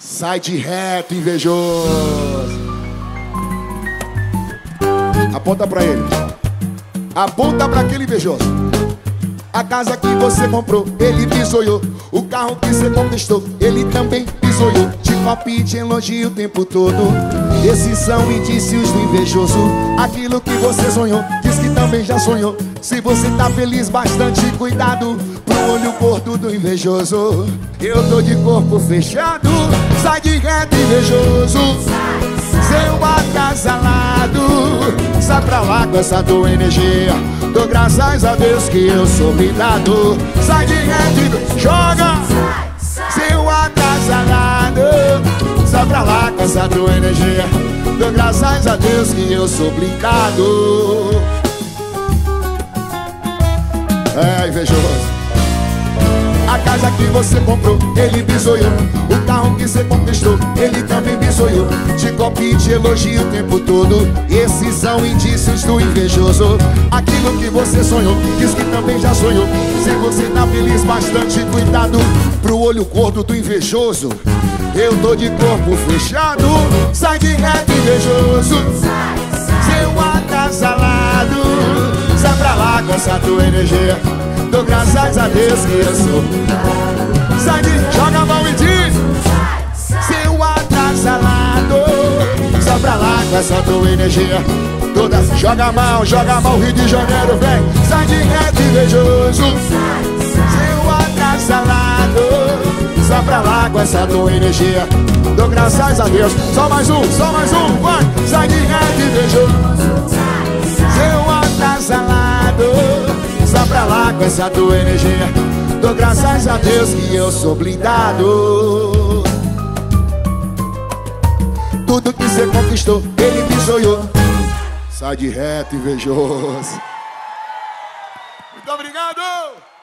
Sai de reto, invejoso. Aponta pra ele. Aponta pra aquele invejoso. A casa que você comprou, ele bisoiou. O carro que você conquistou, ele também bisoiou. Te copia e te elogia o tempo todo. Esses são indícios do invejoso. Aquilo que você sonhou, diz que também já sonhou. Se você tá feliz, bastante cuidado pro olho gordo do invejoso. Eu tô de corpo fechado. Sai de reto, invejoso. Seu acasalado. Sai pra lá com essa tua energia. Dou graças a Deus que eu sou blindado. Sai de reto e joga. Seu acasalado. Sai pra lá com essa tua energia. Dou graças a Deus que eu sou blindado. É, invejoso. A casa que você comprou, ele bisoiou. O carro que você conquistou, ele também bisoiou. Te copia e te elogia o tempo todo. Esses são indícios do invejoso. Aquilo que você sonhou, diz que também já sonhou. Se você tá feliz, bastante cuidado pro olho gordo do invejoso. Eu tô de corpo fechado. Sai de reto, invejoso. Seu acasalado. Sai pra lá com essa tua energia. Dou graças a Deus que eu sou. Sai de, joga a mão e diz. Seu acasalado. Sai pra lá com essa tua energia toda. Joga a mão, Rio de Janeiro, vem. Sai de reto, invejoso. Seu acasalado. Sai pra lá com essa tua energia. Dou graças a Deus. Só mais um, vai. Sai de reto, invejoso. Seu acasalado. Sai pra lá com essa tua energia. Dou graças a Deus que eu sou blindado. Tudo que você conquistou, ele bisoiou. Sai de reto, invejoso. Muito obrigado!